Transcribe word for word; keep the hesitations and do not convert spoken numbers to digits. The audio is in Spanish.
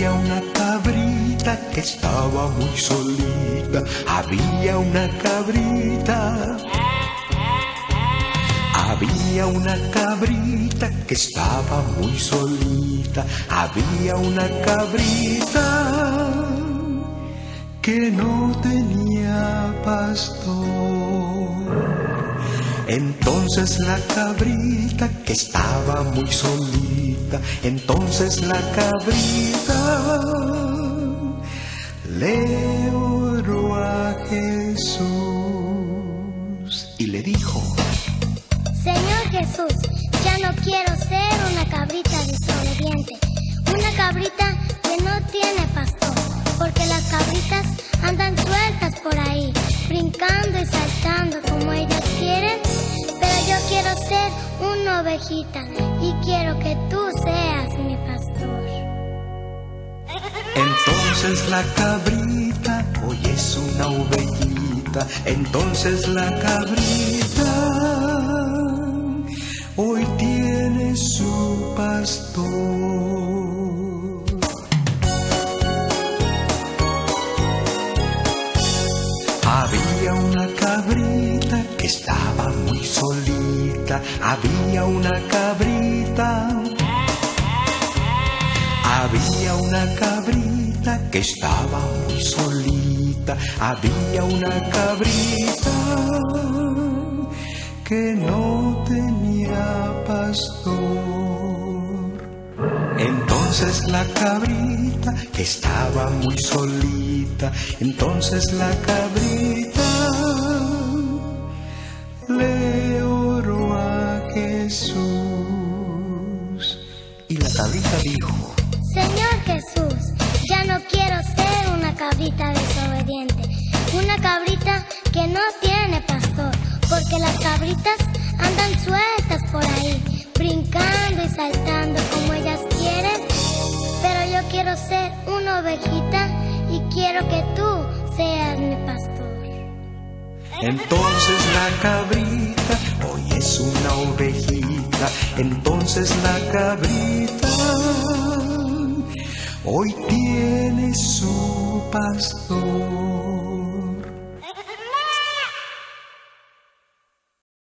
Había una cabrita que estaba muy solita. Había una cabrita. Había una cabrita que estaba muy solita. Había una cabrita que no tenía pastor. Entonces la cabrita que estaba muy solita, entonces la cabrita le oró a Jesús y le dijo: Señor Jesús, ya no quiero ser una cabrita desobediente, una cabrita que no tiene pastor, porque las cabritas andan sueltas por ahí, brincando y saltando como ellas quieren, pero yo quiero ser una ovejita y quiero que tú seas mi pastor. Entonces la cabrita hoy es una ovejita, entonces la cabrita hoy tiene su pastor. Había una cabrita que estaba muy solita. Había una cabrita. Había una cabrita que estaba muy solita. Había una cabrita que no tenía pastor. Entonces la cabrita que estaba muy solita, entonces la cabrita le oró a Jesús y la cabrita dijo: Señor Jesús, ya no quiero ser una cabrita desobediente, una cabrita que no tiene pastor, porque las cabritas andan sueltas por ahí, brincando y saltando como ellas quieren, pero yo quiero ser una ovejita y quiero que tú seas mi pastor. Entonces la cabrita hoy es una ovejita, entonces la cabrita hoy tiene su pastor.